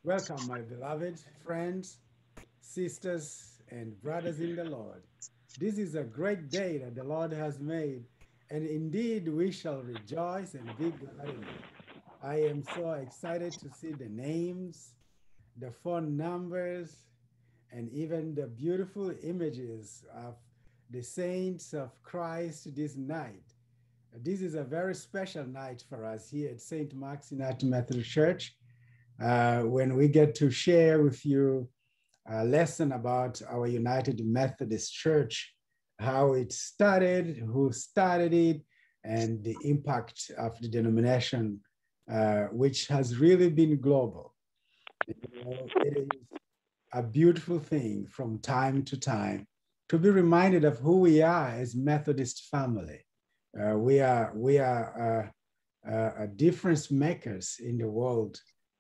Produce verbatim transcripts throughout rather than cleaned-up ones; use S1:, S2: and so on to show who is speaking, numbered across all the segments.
S1: Welcome, my beloved friends, sisters, and brothers in the Lord. This is a great day that the Lord has made, and indeed we shall rejoice and be glad in it. I am so excited to see the names, the phone numbers, and even the beautiful images of the saints of Christ this night. This is a very special night for us here at Saint Mark's United Methodist Church uh, when we get to share with you a lesson about our United Methodist Church, how it started, who started it, and the impact of the denomination, uh, which has really been global. You know, it is a beautiful thing from time to time to be reminded of who we are as Methodist family. Uh, we are, we are uh, uh, difference makers in the world.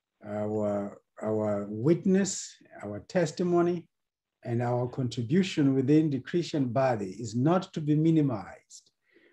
S1: Our, our witness, our testimony, and our contribution within the Christian body is not to be minimized.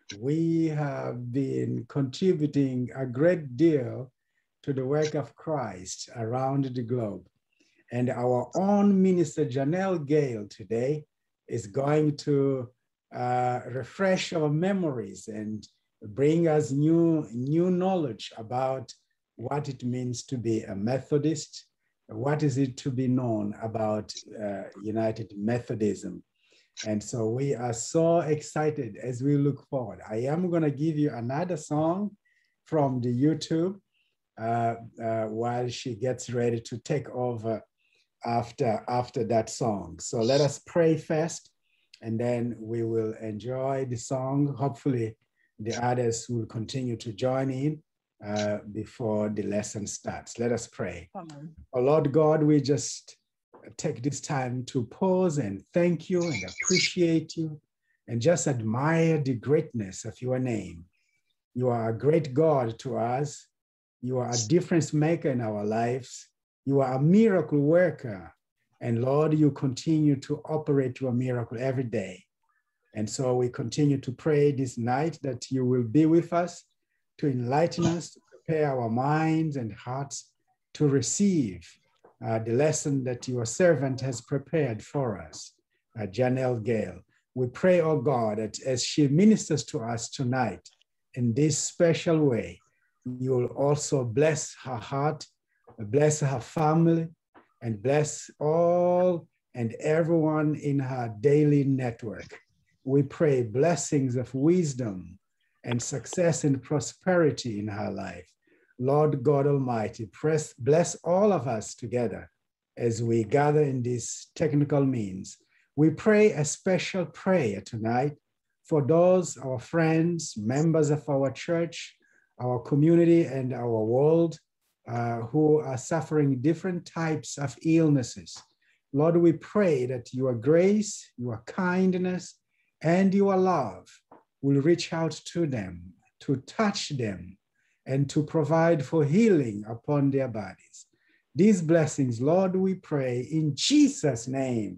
S1: We have been contributing a great deal to the work of Christ around the globe. And our own minister, Janelle Gayle, today is going to uh, refresh our memories and bring us new, new knowledge about what it means to be a Methodist, what is it to be known about uh, United Methodism. And so we are so excited as we look forward. I am going to give you another song from the YouTube uh, uh, while she gets ready to take over after, after that song. So let us pray first, and then we will enjoy the song. Hopefully the others will continue to join in uh, before the lesson starts. Let us pray. Amen. Oh Lord God, we just take this time to pause and thank you and appreciate you and just admire the greatness of your name. You are a great God to us. You are a difference maker in our lives. You are a miracle worker. And Lord, you continue to operate your miracle every day. And so we continue to pray this night that you will be with us, to enlighten us, to prepare our minds and hearts to receive uh, the lesson that your servant has prepared for us, uh, Janelle Gayle. We pray, oh God, that as she ministers to us tonight in this special way, you will also bless her heart, bless her family, and bless all and everyone in her daily network. We pray blessings of wisdom and success and prosperity in her life. Lord God Almighty, press, bless all of us together as we gather in this technical means. We pray a special prayer tonight for those, our friends, members of our church, our community, and our world uh, who are suffering different types of illnesses. Lord, we pray that your grace, your kindness, and your love will reach out to them, to touch them, and to provide for healing upon their bodies. These blessings, Lord, we pray in Jesus' name.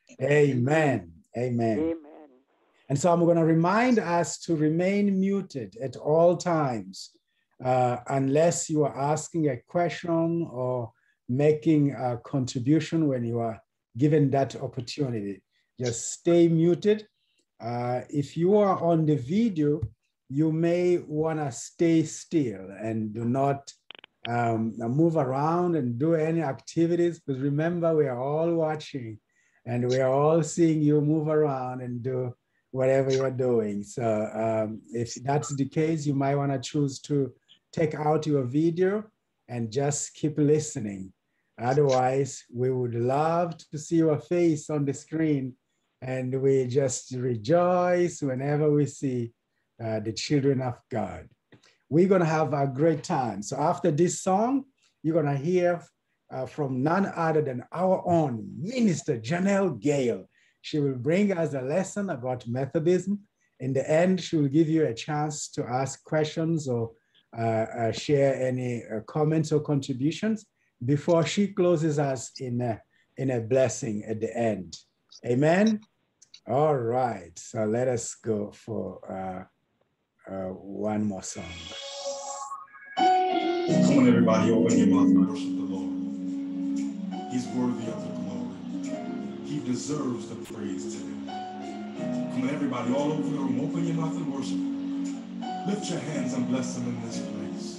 S1: Amen. Amen. Amen. And so I'm going to remind us to remain muted at all times, uh, unless you are asking a question or making a contribution when you are given that opportunity. Just stay muted. Uh, if you are on the video, you may want to stay still and do not um, move around and do any activities, because remember, we are all watching and we are all seeing you move around and do whatever you're doing. So um, if that's the case, you might want to choose to take out your video and just keep listening. Otherwise, we would love to see your face on the screen, and we just rejoice whenever we see uh, the children of God. We're going to have a great time. So after this song, you're going to hear uh, from none other than our own Minister Janelle Gayle. She will bring us a lesson about Methodism. In the end, she will give you a chance to ask questions or uh, uh, share any uh, comments or contributions before she closes us in a, in a blessing at the end. Amen. All right, so let us go for uh, uh, one more song.
S2: Come on, everybody, open your mouth and worship the Lord. He's worthy of the glory. He deserves the praise today. Come on, everybody, all over the room, open your mouth and worship. Lift your hands and bless him in this place.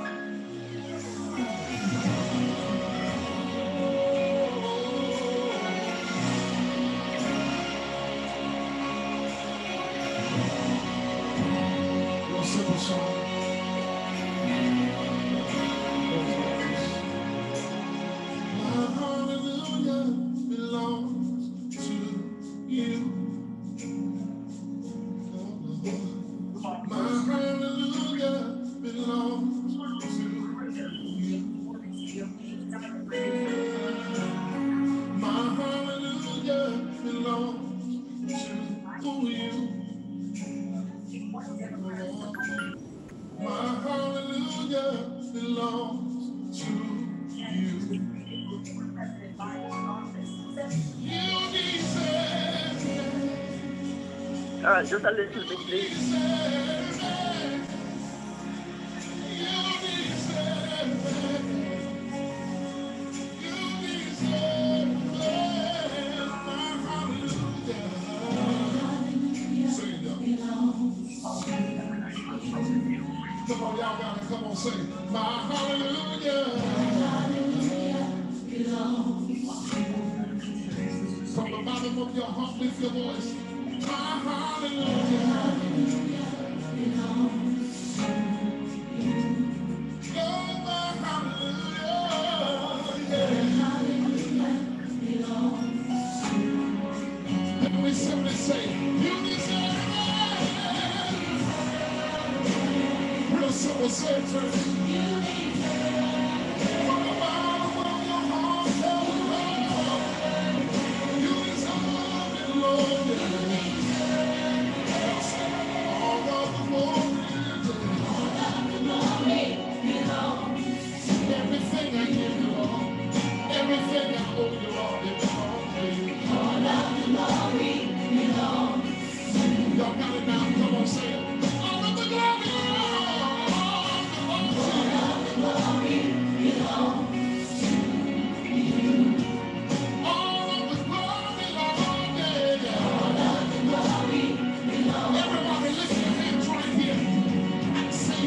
S2: Real simple song. My hallelujah belongs to you. My hallelujah belongs to you. My hallelujah belongs to you. My hallelujah belongs to you. You deserve it.
S3: All right, just a little bit, please.
S2: You deserve it. You deserve it. You deserve it. My hallelujah. Sing it, y'all. Come on, y'all gotta come on, sing. My hallelujah. From the bottom of your heart, lift your voice. My hallelujah. Oh, my hallelujah. Yeah. And we simply say, you deserve it. Real simple, say it, church. From the bottom of your heart, oh, Lord, you deserve it, Lord. All of the glory, everything I give you, Lord, everything I owe you, Lord, it belongs to you. All of the glory belongs. Y'all got it now, come on, say it. All of the glory, all of the glory belongs. All of the glory, Lord, yeah. All of the glory belongs. Everybody lift your hands right here and say,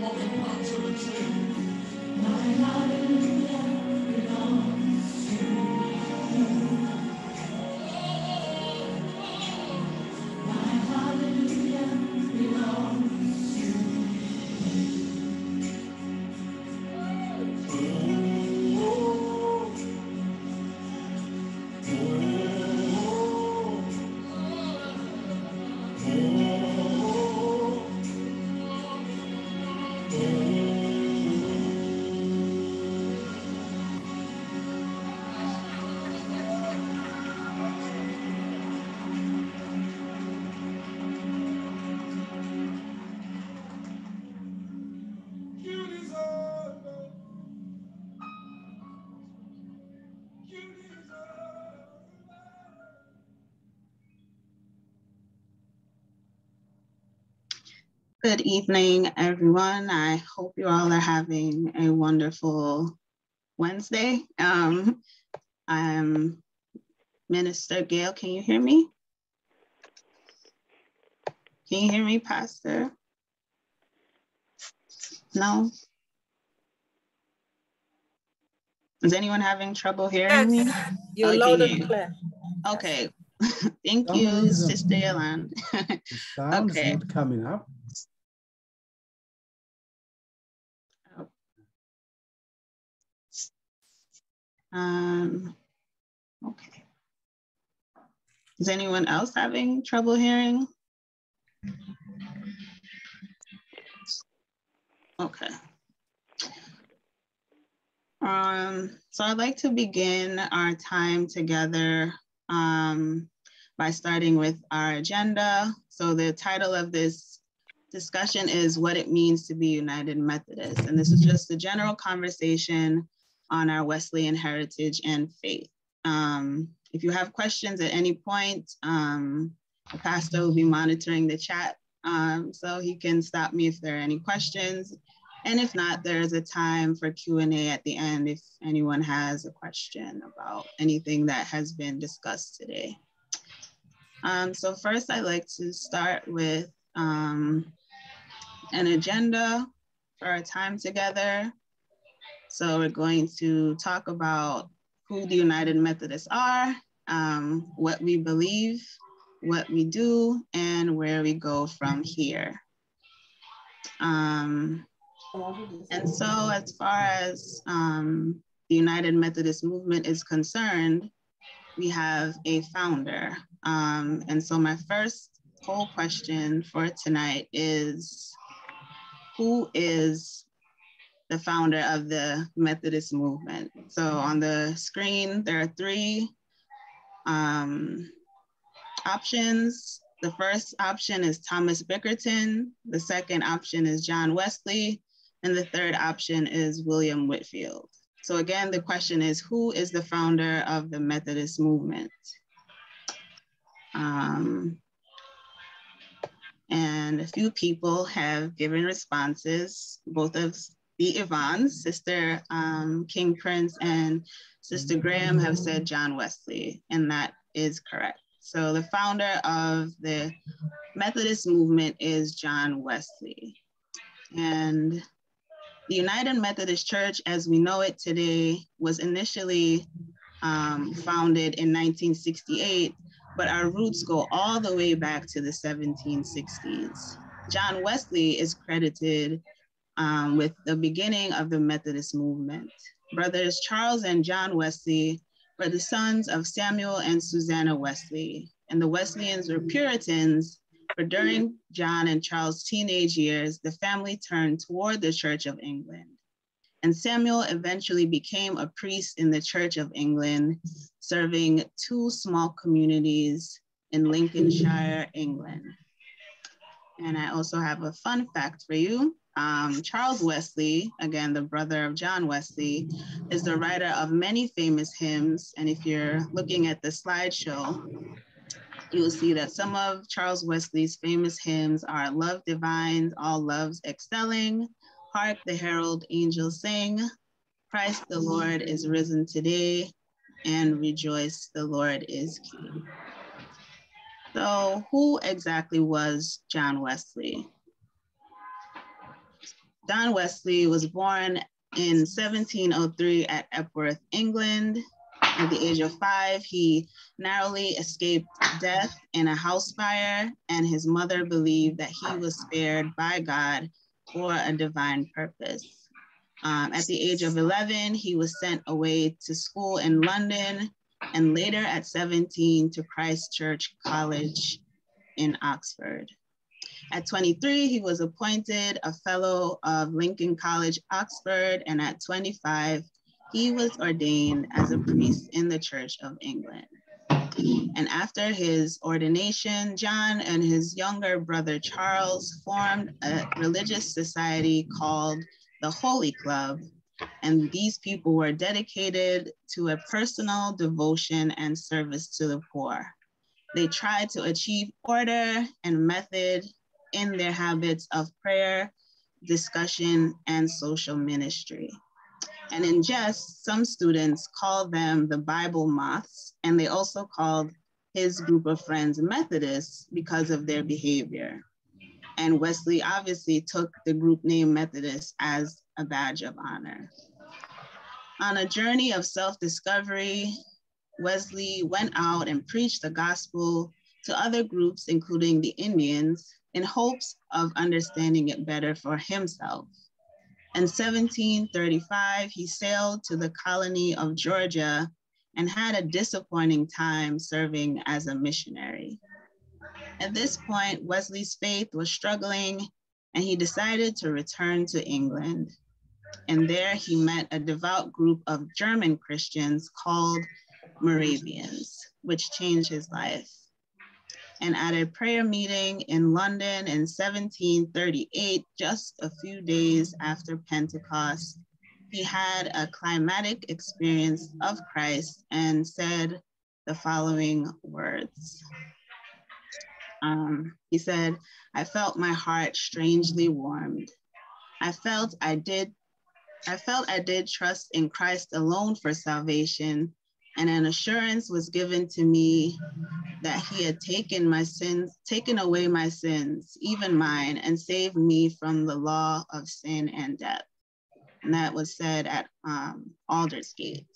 S4: Good evening, everyone. I hope you all are having a wonderful Wednesday. Um, I'm Minister Gayle. Can you hear me? Can you hear me, Pastor? No? Is anyone having trouble hearing me?
S5: Yes, you're
S4: Oh, I
S5: loud
S4: can hear
S5: and
S4: you.
S5: clear.
S4: Okay. Thank
S1: Some
S4: you,
S1: reason,
S4: Sister Yolande.
S1: the sound is
S4: Okay.
S1: not coming up.
S4: Um, okay. Is anyone else having trouble hearing? Okay. Um, so I'd like to begin our time together um, by starting with our agenda. So the title of this discussion is What It Means to be United Methodist. And this is just a general conversation on our Wesleyan heritage and faith. Um, if you have questions at any point, um, the pastor will be monitoring the chat, um, so he can stop me if there are any questions. And if not, there's a time for Q and A at the end if anyone has a question about anything that has been discussed today. Um, so first, I'd like to start with um, an agenda for our time together. So we're going to talk about who the United Methodists are, um, what we believe, what we do, and where we go from here. Um, and so as far as um, the United Methodist movement is concerned, we have a founder. Um, and so my first poll question for tonight is, who is the founder of the Methodist movement? So on the screen, there are three um, options. The first option is Thomas Bickerton. The second option is John Wesley. And the third option is William Whitfield. So again, the question is, who is the founder of the Methodist movement? Um, and a few people have given responses, both of the Yvonnes, Sister um, King Prince and Sister Graham have said John Wesley, and that is correct. So the founder of the Methodist movement is John Wesley. And the United Methodist Church, as we know it today, was initially um, founded in nineteen sixty-eight, but our roots go all the way back to the seventeen sixties. John Wesley is credited um, with the beginning of the Methodist movement. Brothers Charles and John Wesley were the sons of Samuel and Susanna Wesley, and the Wesleyans were Puritans. But during John and Charles' teenage years, the family turned toward the Church of England. And Samuel eventually became a priest in the Church of England, serving two small communities in Lincolnshire, England. And I also have a fun fact for you. Um, Charles Wesley, again, the brother of John Wesley, is the writer of many famous hymns. And if you're looking at the slideshow, you will see that some of Charles Wesley's famous hymns are Love Divine, All Loves Excelling, Hark the Herald Angels Sing, Christ the Lord is risen today, and Rejoice the Lord is King. So who exactly was John Wesley? John Wesley was born in seventeen oh three at Epworth, England. At the age of five, he narrowly escaped death in a house fire, and his mother believed that he was spared by God for a divine purpose. Um, at the age of eleven, he was sent away to school in London, and later at seventeen to Christ Church College in Oxford. At twenty-three, he was appointed a fellow of Lincoln College, Oxford, and at twenty-five, he was ordained as a priest in the Church of England. And after his ordination, John and his younger brother Charles formed a religious society called the Holy Club, and these people were dedicated to a personal devotion and service to the poor. They tried to achieve order and method in their habits of prayer, discussion, and social ministry. And in jest, some students called them the Bible moths, and they also called his group of friends Methodists because of their behavior. And Wesley obviously took the group name Methodist as a badge of honor. On a journey of self-discovery, Wesley went out and preached the gospel to other groups, including the Indians, in hopes of understanding it better for himself. In seventeen thirty-five, he sailed to the colony of Georgia and had a disappointing time serving as a missionary. At this point, Wesley's faith was struggling, and he decided to return to England. And there he met a devout group of German Christians called Moravians, which changed his life. And at a prayer meeting in London in seventeen thirty-eight, just a few days after Pentecost, he had a climatic experience of Christ and said the following words. Um, he said, "I felt my heart strangely warmed. I felt I did, I felt I did trust in Christ alone for salvation, and an assurance was given to me that he had taken my sins, taken away my sins, even mine, and saved me from the law of sin and death." And that was said at um, Aldersgate.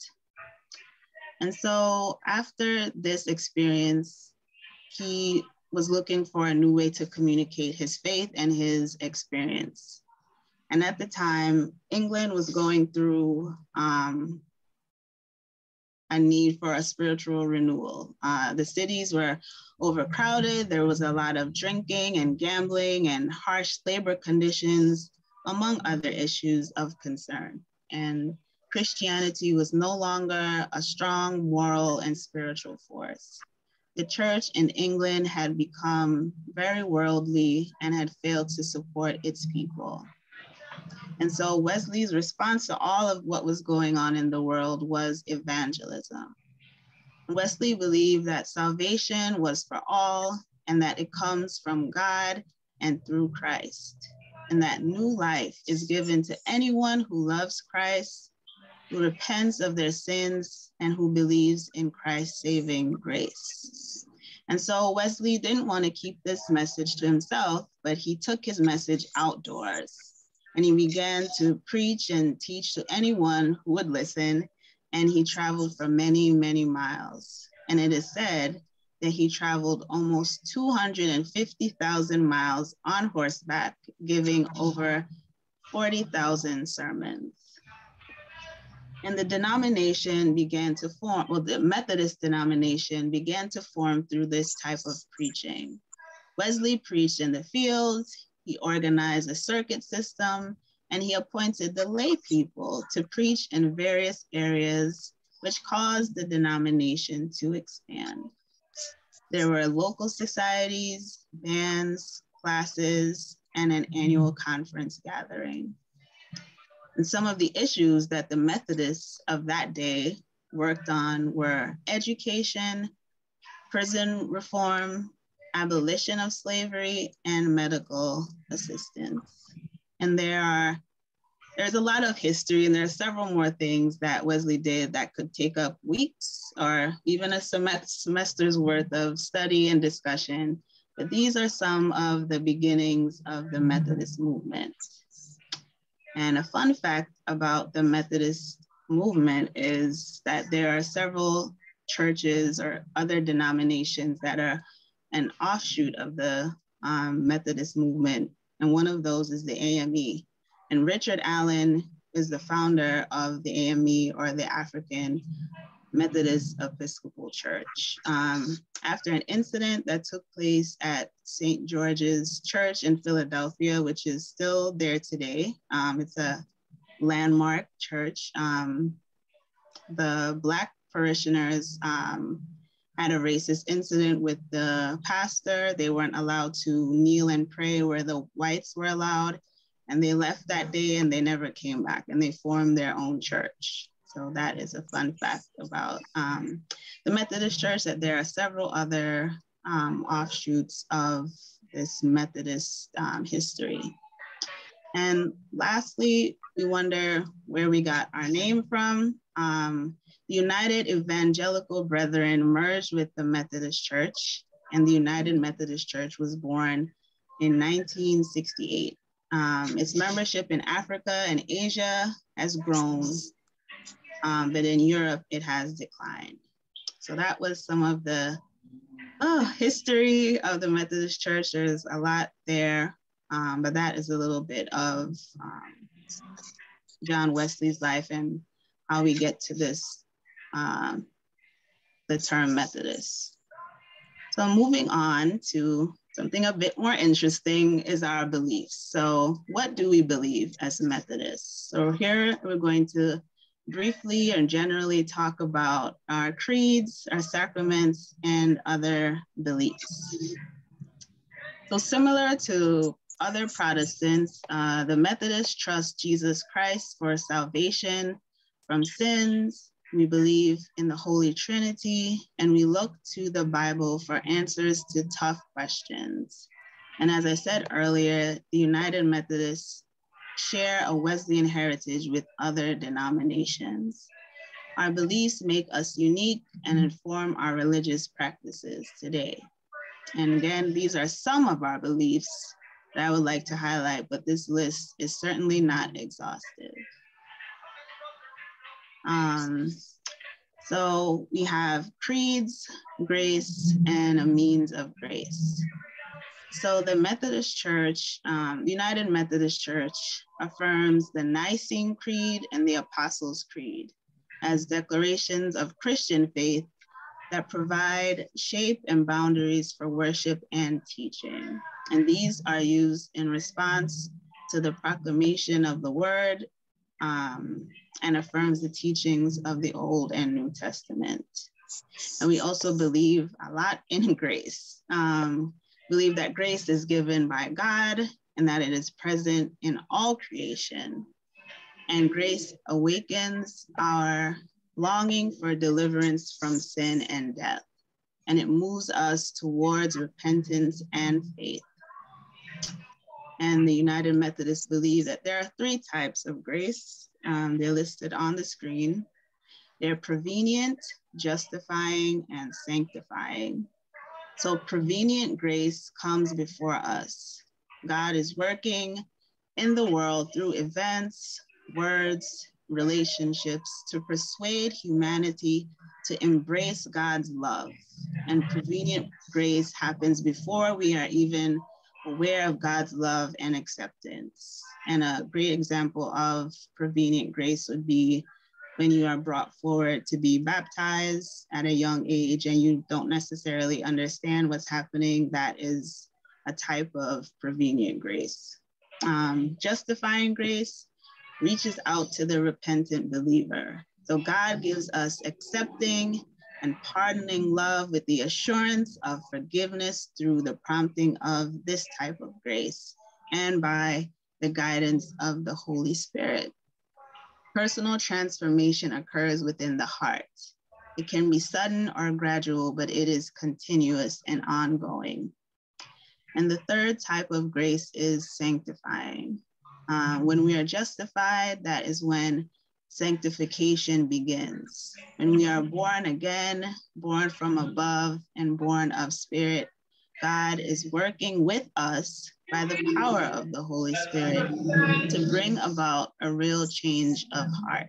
S4: And so after this experience, he was looking for a new way to communicate his faith and his experience. And at the time, England was going through um, a need for a spiritual renewal. Uh, the cities were overcrowded. There was a lot of drinking and gambling and harsh labor conditions, among other issues of concern. And Christianity was no longer a strong moral and spiritual force. The church in England had become very worldly and had failed to support its people. And so Wesley's response to all of what was going on in the world was evangelism. Wesley believed that salvation was for all and that it comes from God and through Christ, and that new life is given to anyone who loves Christ, who repents of their sins, and who believes in Christ's saving grace. And so Wesley didn't want to keep this message to himself, but he took his message outdoors. And he began to preach and teach to anyone who would listen. And he traveled for many, many miles. And it is said that he traveled almost two hundred fifty thousand miles on horseback, giving over forty thousand sermons. And the denomination began to form, well, the Methodist denomination began to form through this type of preaching. Wesley preached in the fields. He organized a circuit system, and he appointed the lay people to preach in various areas, which caused the denomination to expand. There were local societies, bands, classes, and an annual conference gathering. And some of the issues that the Methodists of that day worked on were education, prison reform, abolition of slavery, and medical assistance. And there are, there's a lot of history, and there are several more things that Wesley did that could take up weeks or even a sem- semester's worth of study and discussion. But these are some of the beginnings of the Methodist movement. And a fun fact about the Methodist movement is that there are several churches or other denominations that are an offshoot of the um, Methodist movement. And one of those is the A M E. And Richard Allen is the founder of the A M E, or the African Methodist Episcopal Church. Um, after an incident that took place at Saint George's Church in Philadelphia, which is still there today, um, it's a landmark church. Um, the Black parishioners um, had a racist incident with the pastor. They weren't allowed to kneel and pray where the whites were allowed. And they left that day and they never came back, and they formed their own church. So that is a fun fact about um, the Methodist Church, that there are several other um, offshoots of this Methodist um, history. And lastly, we wonder where we got our name from. Um, the United Evangelical Brethren merged with the Methodist Church, and the United Methodist Church was born in nineteen sixty-eight. Um, its membership in Africa and Asia has grown, um, but in Europe, it has declined. So that was some of the oh, history of the Methodist Church. There's a lot there, um, but that is a little bit of um, John Wesley's life and how we get to this, um, the term Methodist. So moving on to something a bit more interesting is our beliefs. So what do we believe as Methodists? So here we're going to briefly and generally talk about our creeds, our sacraments, and other beliefs. So similar to other Protestants, uh, the Methodists trust Jesus Christ for salvation from sins. We believe in the Holy Trinity, and we look to the Bible for answers to tough questions. And as I said earlier, the United Methodists share a Wesleyan heritage with other denominations. Our beliefs make us unique and inform our religious practices today. And again, these are some of our beliefs that I would like to highlight, but this list is certainly not exhaustive. Um, so we have creeds, grace, and a means of grace. So the Methodist Church, um, the United Methodist Church, affirms the Nicene Creed and the Apostles' Creed as declarations of Christian faith that provide shape and boundaries for worship and teaching. And these are used in response to the proclamation of the word, um, and affirms the teachings of the Old and New Testament. And we also believe a lot in grace. Um, believe that grace is given by God and that it is present in all creation. And grace awakens our longing for deliverance from sin and death. And it moves us towards repentance and faith. And the United Methodists believe that there are three types of grace. Um, they're listed on the screen. They're prevenient, justifying, and sanctifying. So prevenient grace comes before us. God is working in the world through events, words, relationships to persuade humanity to embrace God's love. And prevenient grace happens before we are even aware of God's love and acceptance. And a great example of prevenient grace would be when you are brought forward to be baptized at a young age and you don't necessarily understand what's happening. That is a type of prevenient grace. Um, justifying grace reaches out to the repentant believer. So God gives us accepting and pardoning love with the assurance of forgiveness through the prompting of this type of grace and by the guidance of the Holy Spirit. Personal transformation occurs within the heart. It can be sudden or gradual, but it is continuous and ongoing. And the third type of grace is sanctifying. Uh, when we are justified, that is when sanctification begins. When we are born again, born from above, and born of spirit, God is working with us by the power of the Holy Spirit to bring about a real change of heart.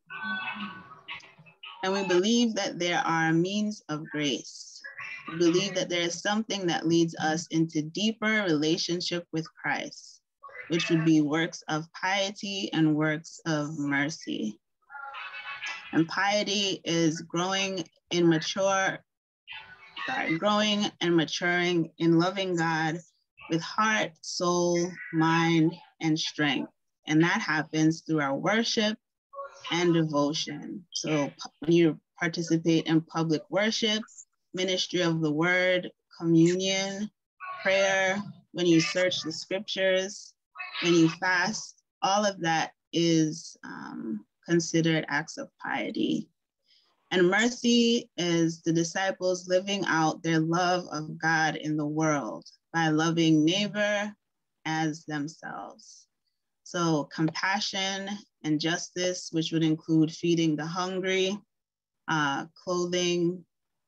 S4: And we believe that there are means of grace. We believe that there is something that leads us into deeper relationship with Christ, which would be works of piety and works of mercy. And piety is growing in mature, sorry, growing and maturing in loving God with heart, soul, mind, and strength. And that happens through our worship and devotion. So when you participate in public worship, ministry of the word, communion, prayer, when you search the scriptures, when you fast, all of that is um, considered acts of piety. And mercy is the disciples living out their love of God in the world by loving neighbor as themselves. So compassion and justice, which would include feeding the hungry, uh, clothing,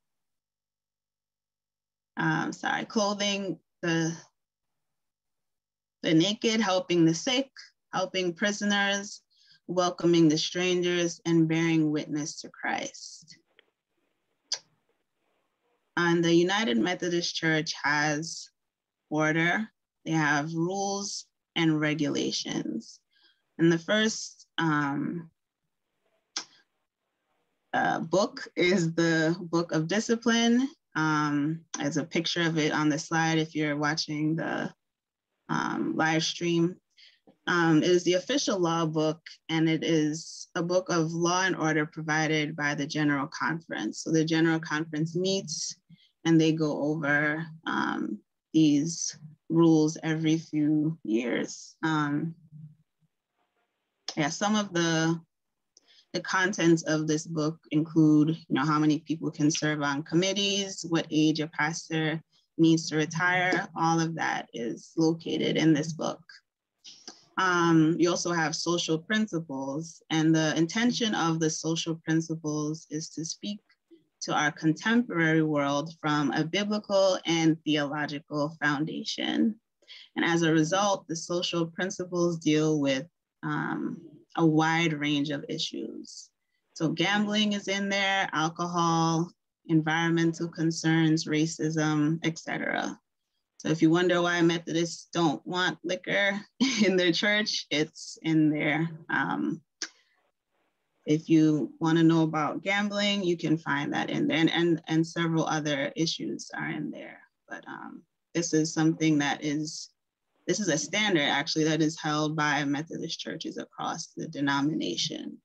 S4: um, sorry, clothing the, the naked, helping the sick, helping prisoners, welcoming the strangers, and bearing witness to Christ. And the United Methodist Church has order, they have rules and regulations. And the first um, uh, book is the Book of Discipline. Um, there's a picture of it on the slide if you're watching the um, live stream. Um, it is the official law book, and it is a book of law and order provided by the General Conference. So the General Conference meets and they go over um, these rules every few years. Um, yeah, some of the, the contents of this book include, you know, how many people can serve on committees, what age a pastor needs to retire. All of that is located in this book. Um, you also have social principles, and the intention of the social principles is to speak to our contemporary world from a biblical and theological foundation. And as a result, the social principles deal with um, a wide range of issues. So gambling is in there, alcohol, environmental concerns, racism, et cetera. So if you wonder why Methodists don't want liquor in their church, it's in there. Um, if you want to know about gambling, you can find that in there, and, and, and several other issues are in there. But um, this is something that is, this is a standard actually that is held by Methodist churches across the denomination.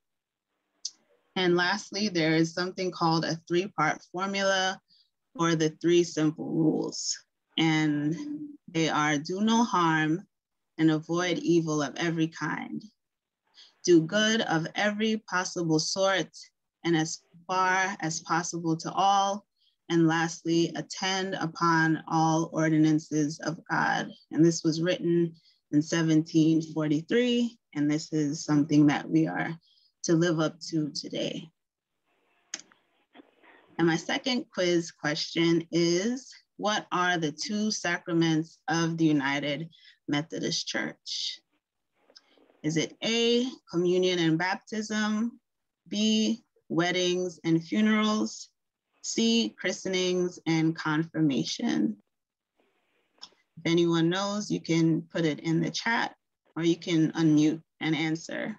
S4: And lastly, there is something called a three-part formula, or the three simple rules. And they are: do no harm and avoid evil of every kind. Do good of every possible sort and as far as possible to all. And lastly, attend upon all ordinances of God. And this was written in seventeen forty-three, and this is something that we are to live up to today. And my second quiz question is, what are the two sacraments of the United Methodist Church? Is it A, communion and baptism, B, weddings and funerals, C, christenings and confirmation? If anyone knows, you can put it in the chat, or you can unmute and answer.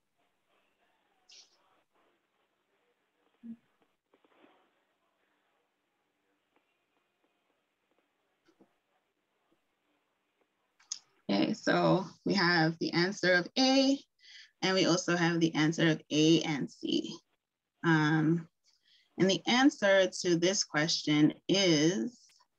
S4: Okay, so we have the answer of A, and we also have the answer of A and C. Um, and the answer to this question is,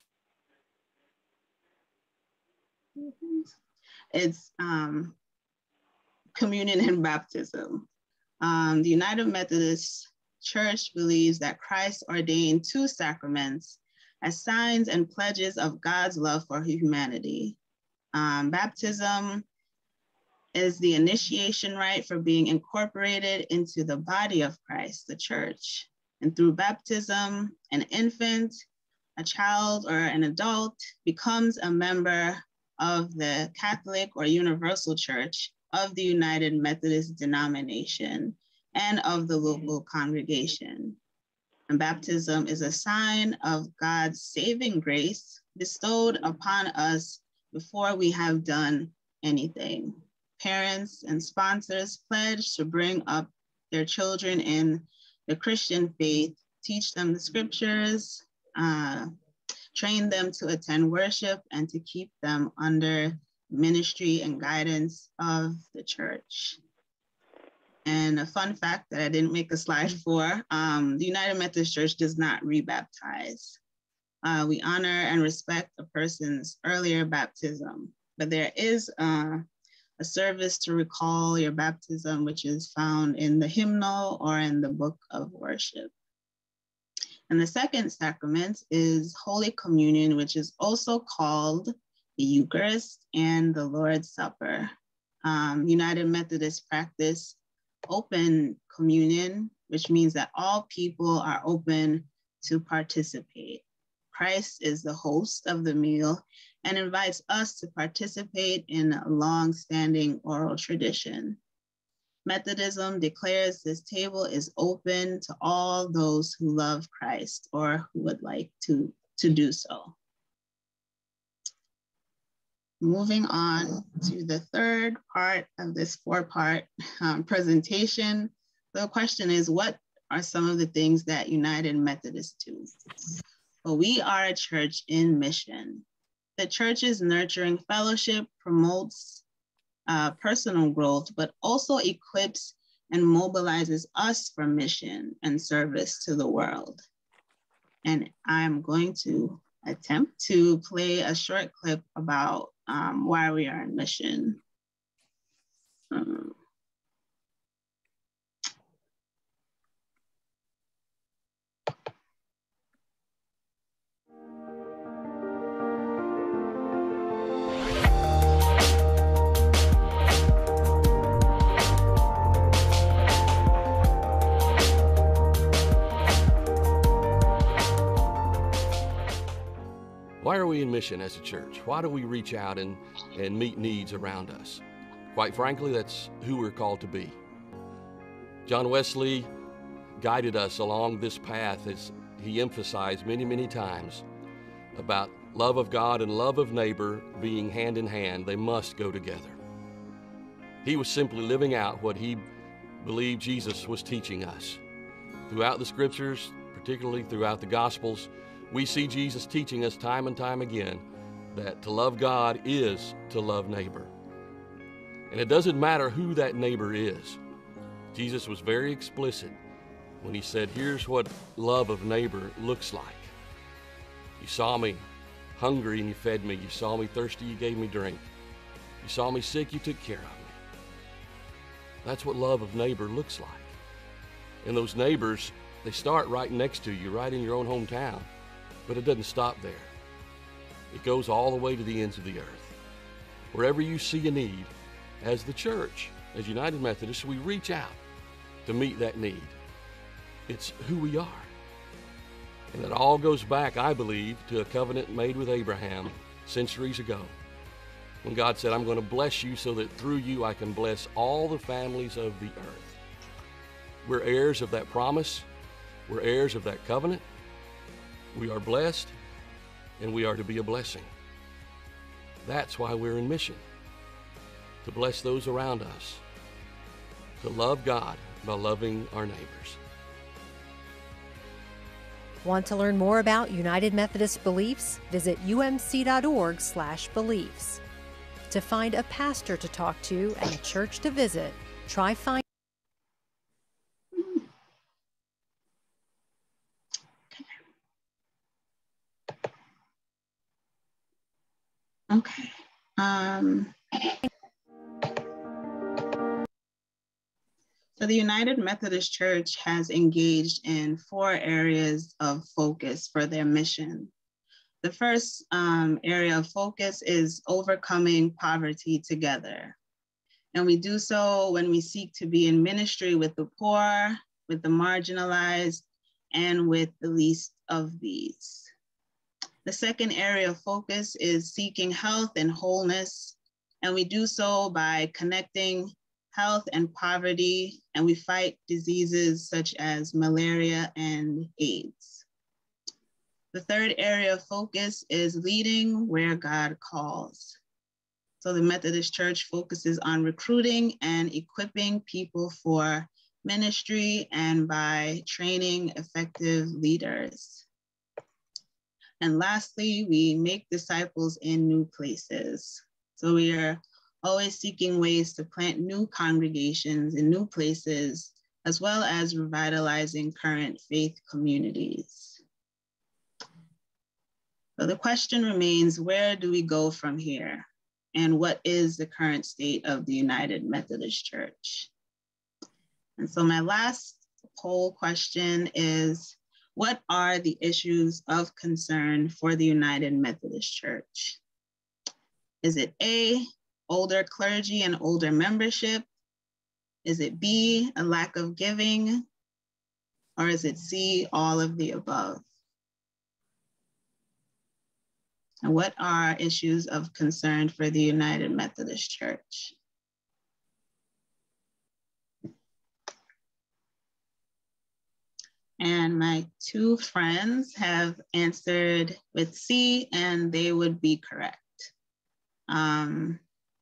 S4: it's um, communion and baptism. Um, the United Methodist Church believes that Christ ordained two sacraments as signs and pledges of God's love for humanity. Um, baptism is the initiation rite for being incorporated into the body of Christ, the church. And through baptism, an infant a child or an adult becomes a member of the Catholic or Universal Church of the United Methodist denomination and of the local congregation. And baptism is a sign of God's saving grace bestowed upon us before we have done anything. Parents and sponsors pledge to bring up their children in the Christian faith, teach them the scriptures, uh, train them to attend worship, and to keep them under ministry and guidance of the church. And a fun fact that I didn't make a slide for, um, the United Methodist Church does not rebaptize. Uh, we honor and respect a person's earlier baptism, but there is uh, a service to recall your baptism, which is found in the hymnal or in the book of worship. And the second sacrament is Holy Communion, which is also called the Eucharist and the Lord's Supper. Um, United Methodist practice open communion, which means that all people are open to participate. Christ is the host of the meal and invites us to participate in a long-standing oral tradition. Methodism declares this table is open to all those who love Christ or who would like to, to do so. Moving on to the third part of this four-part um, presentation. The question is, what are some of the things that United Methodists do? Well, we are a church in mission. The church's nurturing fellowship promotes uh, personal growth, but also equips and mobilizes us for mission and service to the world. And I'm going to attempt to play a short clip about um, why we are in mission. Um,
S5: Why are we in mission as a church? Why do we reach out and, and meet needs around us? Quite frankly, that's who we're called to be. John Wesley guided us along this path as he emphasized many, many times about love of God and love of neighbor being hand in hand. They must go together. He was simply living out what he believed Jesus was teaching us. Throughout the scriptures, particularly throughout the Gospels, we see Jesus teaching us time and time again that to love God is to love neighbor. And it doesn't matter who that neighbor is. Jesus was very explicit when he said, here's what love of neighbor looks like. You saw me hungry and you fed me. You saw me thirsty, you gave me drink. You saw me sick, you took care of me. That's what love of neighbor looks like. And those neighbors, they start right next to you, right in your own hometown. But it doesn't stop there. It goes all the way to the ends of the earth. Wherever you see a need, as the church, as United Methodists, we reach out to meet that need. It's who we are. And it all goes back, I believe, to a covenant made with Abraham centuries ago, when God said, I'm going to bless you so that through you I can bless all the families of the earth. We're heirs of that promise. We're heirs of that covenant. We are blessed, and we are to be a blessing. That's why we're in mission, to bless those around us, to love God by loving our neighbors.
S6: Want to learn more about United Methodist beliefs? Visit U M C dot org slash beliefs. To find a pastor to talk to and a church to visit, try find
S4: Okay. Um, so the United Methodist Church has engaged in four areas of focus for their mission. The first um, area of focus is overcoming poverty together. And we do so when we seek to be in ministry with the poor, with the marginalized, and with the least of these. The second area of focus is seeking health and wholeness, and we do so by connecting health and poverty, and we fight diseases such as malaria and AIDS. The third area of focus is leading where God calls. So the Methodist Church focuses on recruiting and equipping people for ministry and by training effective leaders. And lastly, we make disciples in new places. So we are always seeking ways to plant new congregations in new places, as well as revitalizing current faith communities. So the question remains, where do we go from here? And what is the current state of the United Methodist Church? And so my last poll question is, what are the issues of concern for the United Methodist Church? Is it A, older clergy and older membership? Is it B, a lack of giving? Or is it C, all of the above? And what are issues of concern for the United Methodist Church? And my two friends have answered with C, and they would be correct. Um,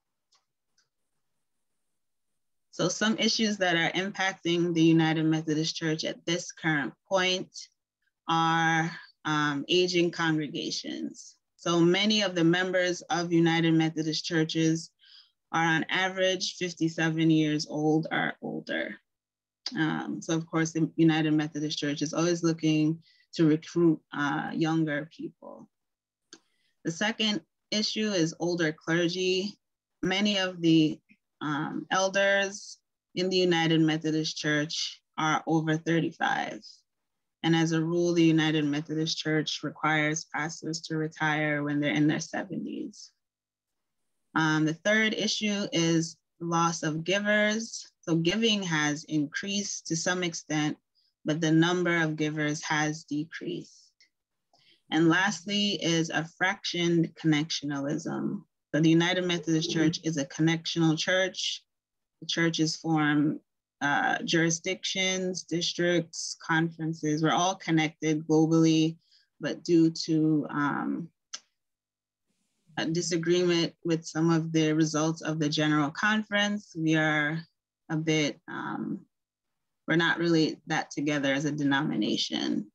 S4: so some issues that are impacting the United Methodist Church at this current point are um, aging congregations. So many of the members of United Methodist churches are on average fifty-seven years old or older. Um, so of course, the United Methodist Church is always looking to recruit uh, younger people. The second issue is older clergy. Many of the um, elders in the United Methodist Church are over thirty-five. And as a rule, the United Methodist Church requires pastors to retire when they're in their seventies. Um, the third issue is loss of givers. So giving has increased to some extent, but the number of givers has decreased. And lastly is a fractioned connectionalism. So the United Methodist Church is a connectional church. The churches form uh, jurisdictions, districts, conferences. We're all connected globally, but due to um, a disagreement with some of the results of the General Conference, we are a bit, um, we're not really that together as a denomination.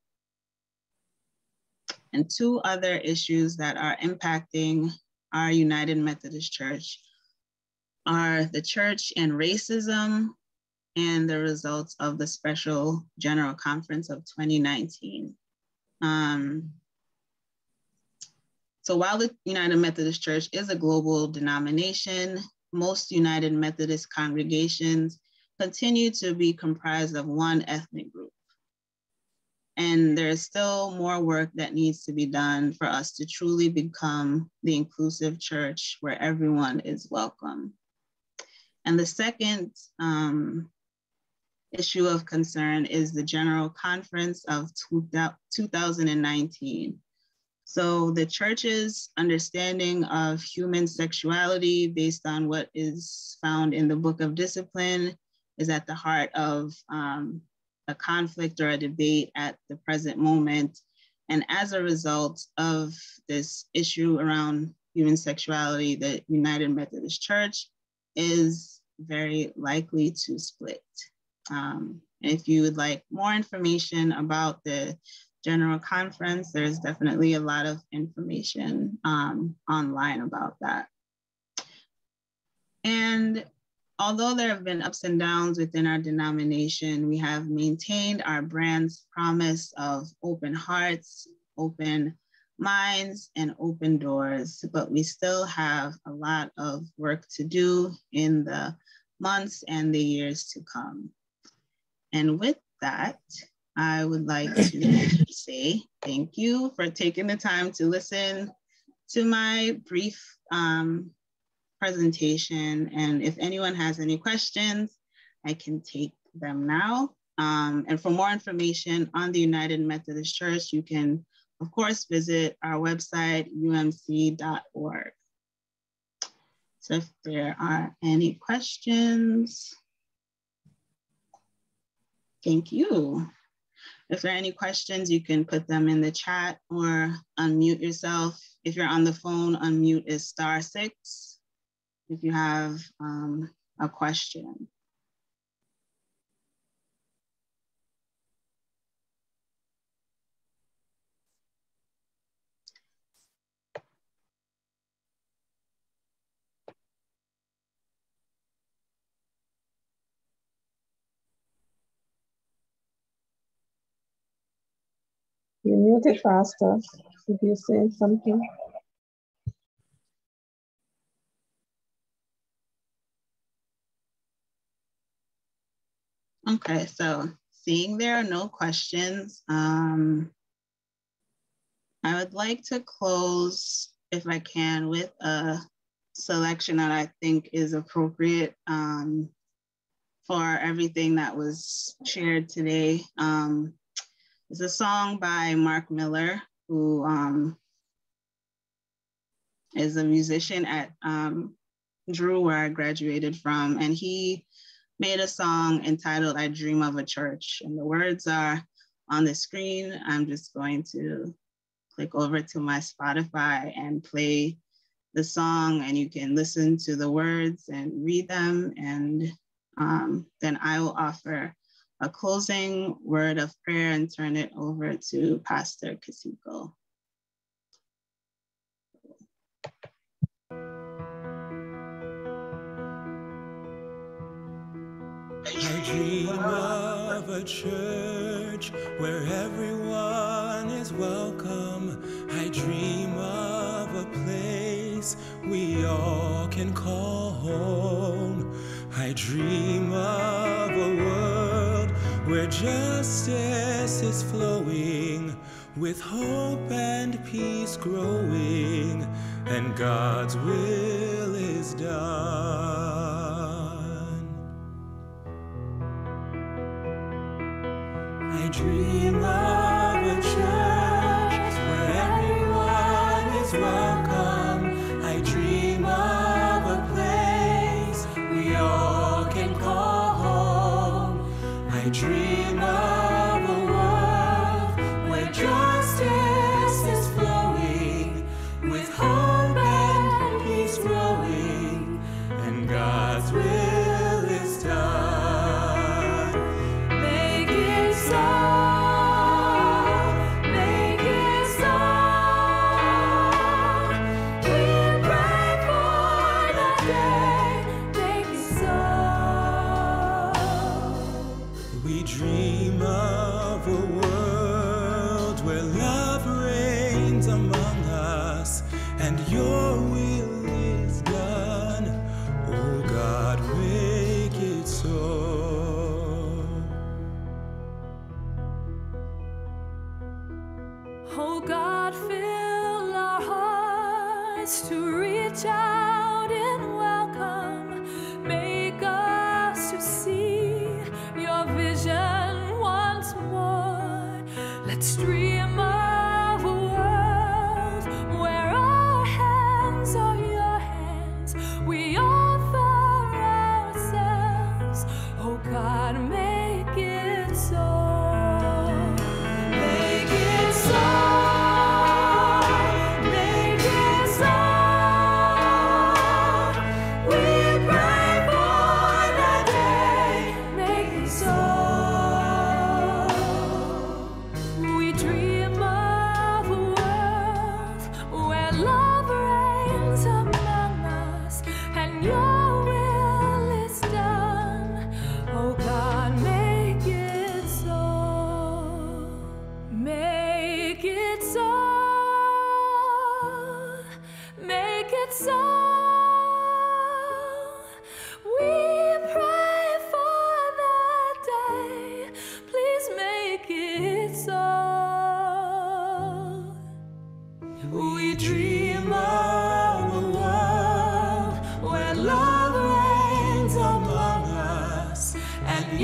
S4: And two other issues that are impacting our United Methodist Church are the church and racism and the results of the Special General Conference of twenty nineteen. Um, so while the United Methodist Church is a global denomination, most United Methodist congregations continue to be comprised of one ethnic group. And there's still more work that needs to be done for us to truly become the inclusive church where everyone is welcome. And the second um, issue of concern is the General Conference of two thousand nineteen. So the church's understanding of human sexuality based on what is found in the Book of Discipline is at the heart of um, a conflict or a debate at the present moment. And as a result of this issue around human sexuality, the United Methodist Church is very likely to split. Um, if you would like more information about the General Conference, there's definitely a lot of information um, online about that. And although there have been ups and downs within our denomination, we have maintained our brand's promise of open hearts, open minds, and open doors, but we still have a lot of work to do in the months and the years to come. And with that, I would like to say thank you for taking the time to listen to my brief um, presentation. And if anyone has any questions, I can take them now. Um, and for more information on the United Methodist Church, you can of course, visit our website, U M C dot org. So if there are any questions, thank you. If there are any questions, you can put them in the chat or unmute yourself. If you're on the phone, unmute is star six if you have um, a question.
S7: You muted, Pastor. Did you say something?
S4: Okay, so seeing there are no questions, um, I would like to close, if I can, with a selection that I think is appropriate um, for everything that was shared today. Um, it's a song by Mark Miller, who um, is a musician at um, Drew, where I graduated from, and he made a song entitled I Dream of a Church, and the words are on the screen. I'm just going to click over to my Spotify and play the song, and you can listen to the words and read them, and um, then I will offer a closing word of prayer and turn it over to Pastor Quissico.
S8: I dream of a church where everyone is welcome. I dream of a place we all can call home. I dream of a world where justice is flowing, with hope and peace growing, and God's will is done. I dream of a church where everyone is welcome. I dream of a place we all can call home. I dream of a world where justice is flowing, with hope and peace growing, and God's will is done.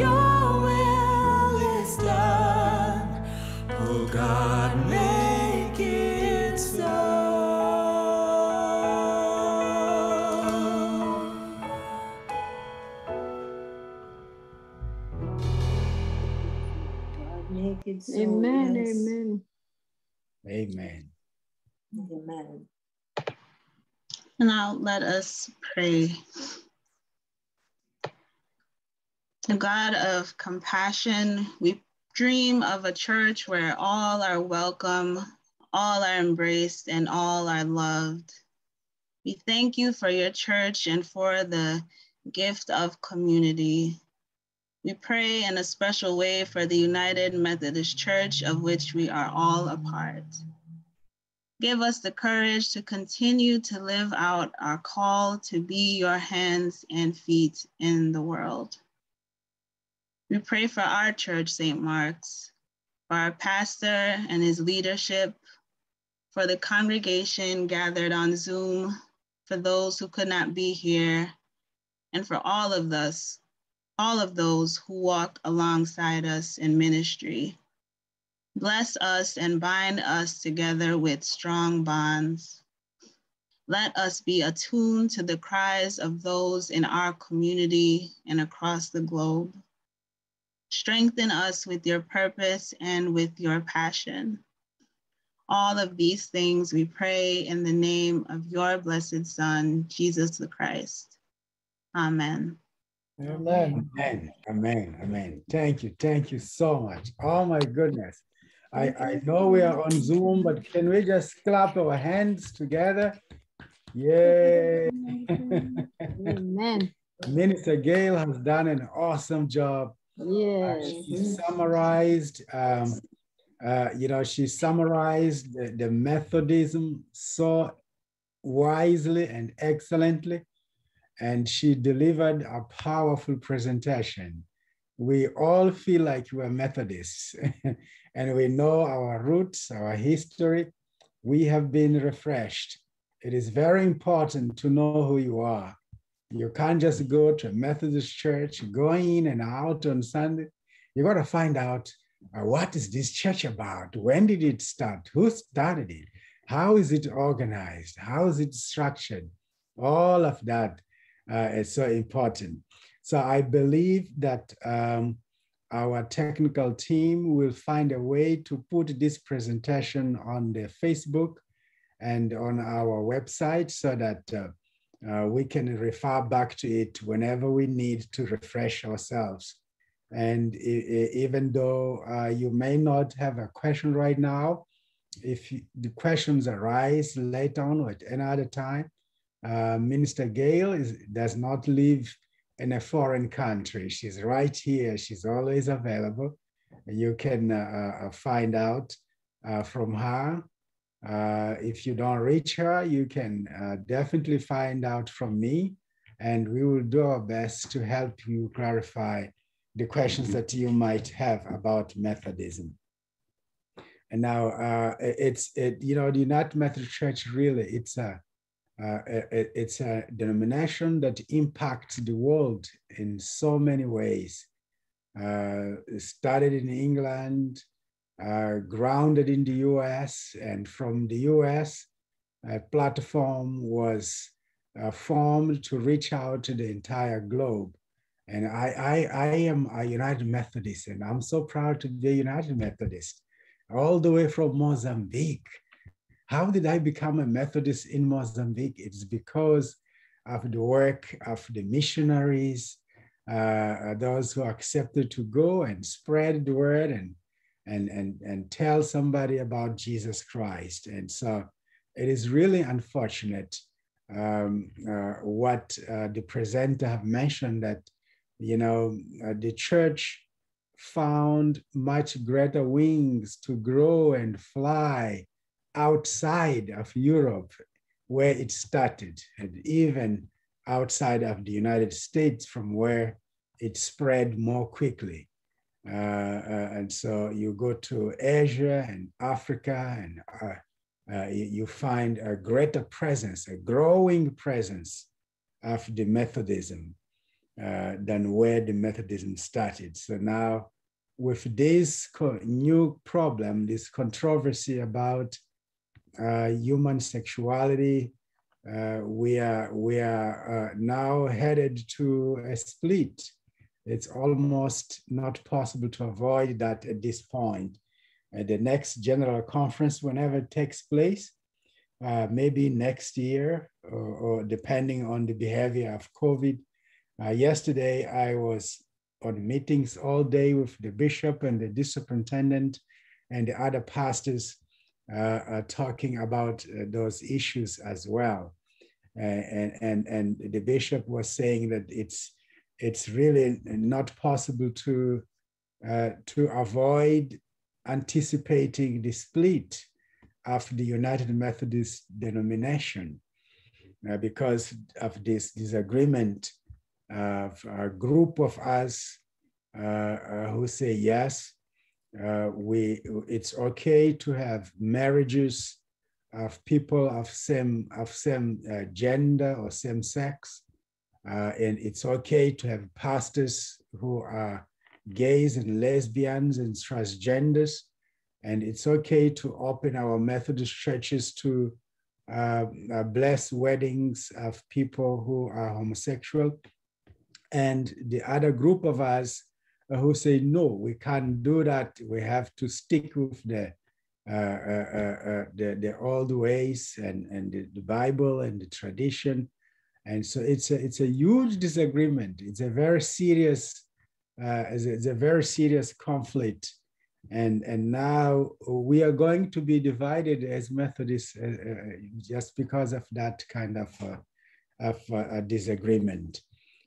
S8: Your will is done. Oh God, make
S9: it so.
S7: Amen,
S9: Yes.
S7: amen.
S1: Amen.
S9: Amen.
S4: And now let us pray. The God of compassion, we dream of a church where all are welcome, all are embraced, and all are loved. We thank you for your church and for the gift of community. We pray in a special way for the United Methodist Church, of which we are all a part. Give us the courage to continue to live out our call to be your hands and feet in the world. We pray for our church, Saint Mark's, for our pastor and his leadership, for the congregation gathered on Zoom, for those who could not be here, and for all of us, all of those who walk alongside us in ministry. Bless us and bind us together with strong bonds. Let us be attuned to the cries of those in our community and across the globe. Strengthen us with your purpose and with your passion. All of these things we pray in the name of your blessed Son, Jesus the Christ. Amen.
S1: Amen. Amen. Amen. Amen. Thank you. Thank you so much. Oh my goodness. I, I know we are on Zoom, but can we just clap our hands together? Yay.
S7: Amen.
S1: Minister Gayle has done an awesome job.
S7: Yes.
S1: Uh, she summarized, um, uh, you know, she summarized the, the Methodism so wisely and excellently, and she delivered a powerful presentation. We all feel like we're Methodists, and we know our roots, our history. We have been refreshed. It is very important to know who you are. You can't just go to a Methodist church, go in and out on Sunday. You got to find out, uh, what is this church about? When did it start? Who started it? How is it organized? How is it structured? All of that uh, is so important. So I believe that um, our technical team will find a way to put this presentation on the Facebook and on our website so that uh, uh, we can refer back to it whenever we need to refresh ourselves. And even though uh, you may not have a question right now, if you, the questions arise later on or at any other time, uh, Minister Gayle is, does not live in a foreign country. She's right here. She's always available. You can uh, uh, find out uh, from her. Uh, if you don't reach her, you can uh, definitely find out from me, and we will do our best to help you clarify the questions that you might have about Methodism. And now uh, it's, it, you know, the United Methodist Church really, it's a, uh, it, it's a denomination that impacts the world in so many ways. Uh, it started in England, uh, grounded in the U S, and from the U S, a platform was uh, formed to reach out to the entire globe. And I, I, I am a United Methodist, and I'm so proud to be a United Methodist, all the way from Mozambique. How did I become a Methodist in Mozambique? It's because of the work of the missionaries, uh, those who accepted to go and spread the word and, and, and, and tell somebody about Jesus Christ. And so it is really unfortunate um, uh, what uh, the presenter have mentioned, that you know, uh, the church found much greater wings to grow and fly outside of Europe, where it started, and even outside of the United States, from where it spread more quickly. Uh, uh, and so you go to Asia and Africa, and uh, uh, you, you find a greater presence, a growing presence of the Methodism. Uh, than where the Methodism started. So now with this new problem, this controversy about uh, human sexuality, uh, we are, we are uh, now headed to a split. it's almost not possible to avoid that at this point. At the next general conference, whenever it takes place, uh, maybe next year, or, or depending on the behavior of COVID. Uh, yesterday, I was on meetings all day with the bishop and the superintendent and the other pastors uh, uh, talking about uh, those issues as well. Uh, and, and, and the bishop was saying that it's, it's really not possible to, uh, to avoid anticipating the split of the United Methodist denomination uh, because of this disagreement of a group of us uh, uh, who say, yes, uh, we, it's okay to have marriages of people of same, of same uh, gender or same sex. Uh, and it's okay to have pastors who are gays and lesbians and transgenders. And it's okay to open our Methodist churches to uh, uh, bless weddings of people who are homosexual. And the other group of us uh, who say, no, we can't do that. We have to stick with the, uh, uh, uh, uh, the, the old ways and, and the, the Bible and the tradition. And so it's a, it's a huge disagreement. It's a very serious, uh, it's, a, it's a very serious conflict. And, and now we are going to be divided as Methodists uh, uh, just because of that kind of, uh, of uh, disagreement.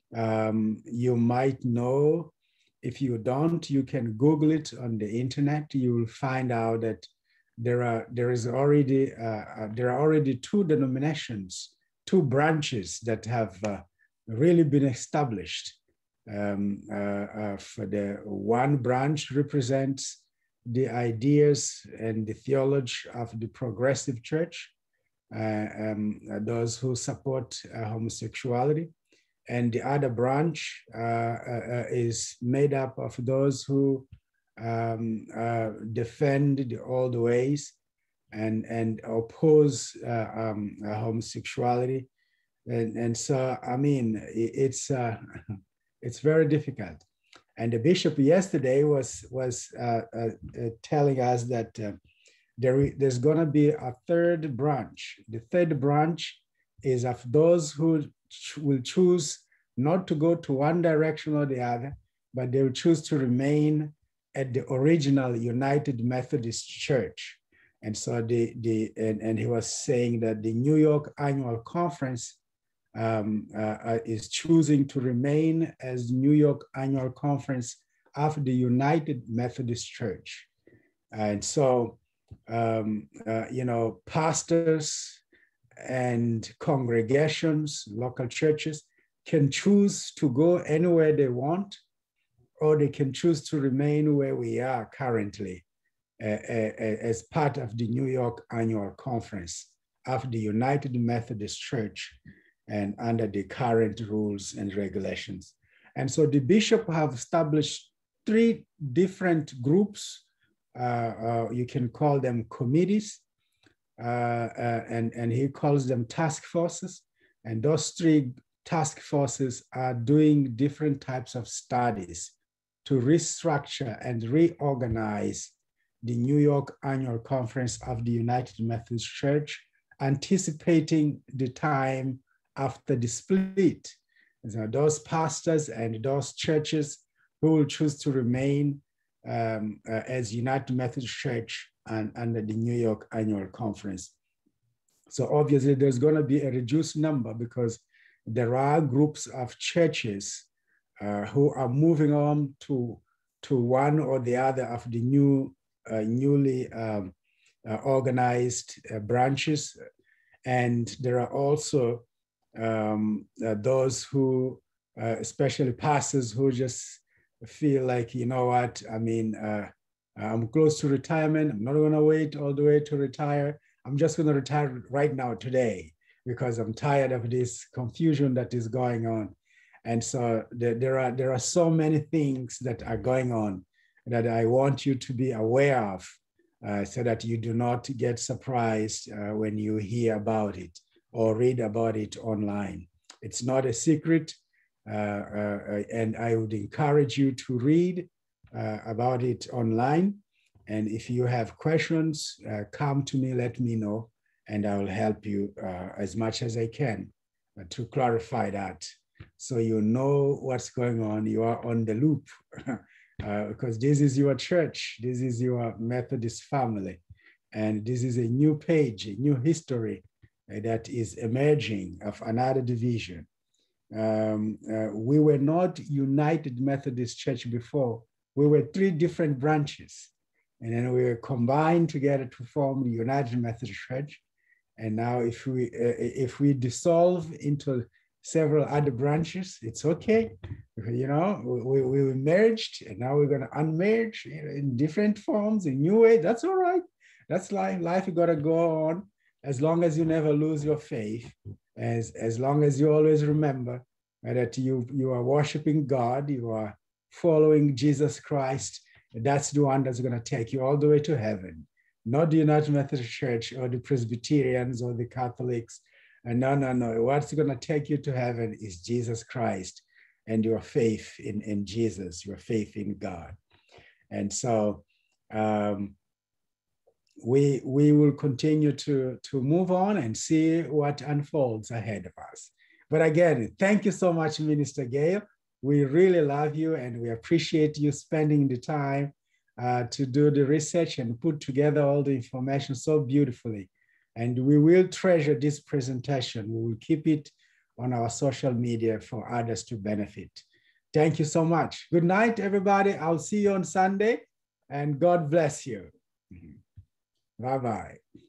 S1: Um, you might know, if you don't, you can Google it on the internet. You will find out that there are, there is already, uh, uh, there are already two denominations, two branches that have uh, really been established. Um, uh, uh, for the one branch represents the ideas and the theology of the progressive church, uh, um, those who support uh, homosexuality. And the other branch uh, uh, is made up of those who um, uh, defend the old ways and, and oppose uh, um, uh, homosexuality. And, and so, I mean, it's, uh, it's very difficult. And the bishop yesterday was, was uh, uh, uh, telling us that uh, there, there's gonna be a third branch. The third branch is of those who ch will choose not to go to one direction or the other, but they will choose to remain at the original United Methodist Church. And so the, the and, and he was saying that the New York Annual Conference um, uh, is choosing to remain as New York Annual Conference of the United Methodist Church. And so, um, uh, you know, pastors and congregations, local churches can choose to go anywhere they want, or they can choose to remain where we are currently uh, uh, as part of the New York Annual Conference of the United Methodist Church and under the current rules and regulations. And so the bishop have established three different groups. Uh, uh, you can call them committees, uh, uh, and, and he calls them task forces. And those three task forces are doing different types of studies to restructure and reorganize the New York Annual Conference of the United Methodist Church, anticipating the time after the split. So those pastors and those churches who will choose to remain um, uh, as United Methodist Church and under the New York Annual Conference. So obviously there's going to be a reduced number because there are groups of churches uh, who are moving on to, to one or the other of the new, uh, newly um, uh, organized uh, branches. And there are also um, uh, those who, uh, especially pastors who just feel like, you know what, I mean, uh, I'm close to retirement. I'm not gonna wait all the way to retire. I'm just gonna retire right now today, because I'm tired of this confusion that is going on. And so there, there, are, there are so many things that are going on that I want you to be aware of uh, so that you do not get surprised uh, when you hear about it or read about it online. It's not a secret. uh, uh, and I would encourage you to read uh, about it online. And if you have questions, uh, come to me, let me know, and I will help you uh, as much as I can uh, to clarify that. So you know what's going on, you are on the loop, uh, because this is your church, this is your Methodist family, and this is a new page, a new history uh, that is emerging of another division. Um, uh, we were not United Methodist Church before. We were three different branches, and then we were combined together to form the United Methodist Church. And now if we, uh, if we dissolve into several other branches, it's okay. You know, we, we merged, and now we're going to unmerge in different forms, in new ways. That's all right. That's life. Life is going to go on as long as you never lose your faith, as, as long as you always remember that you, you are worshiping God, you are following Jesus Christ. That's the one that's going to take you all the way to heaven, not the United Methodist Church or the Presbyterians or the Catholics. And no, no, no. What's going to take you to heaven is Jesus Christ and your faith in, in Jesus, your faith in God. And so um, we, we will continue to, to move on and see what unfolds ahead of us. But again, thank you so much, Minister Gayle. We really love you, and we appreciate you spending the time uh, to do the research and put together all the information so beautifully. And we will treasure this presentation. We will keep it on our social media for others to benefit. Thank you so much. Good night, everybody. I'll see you on Sunday, and God bless you. Bye-bye.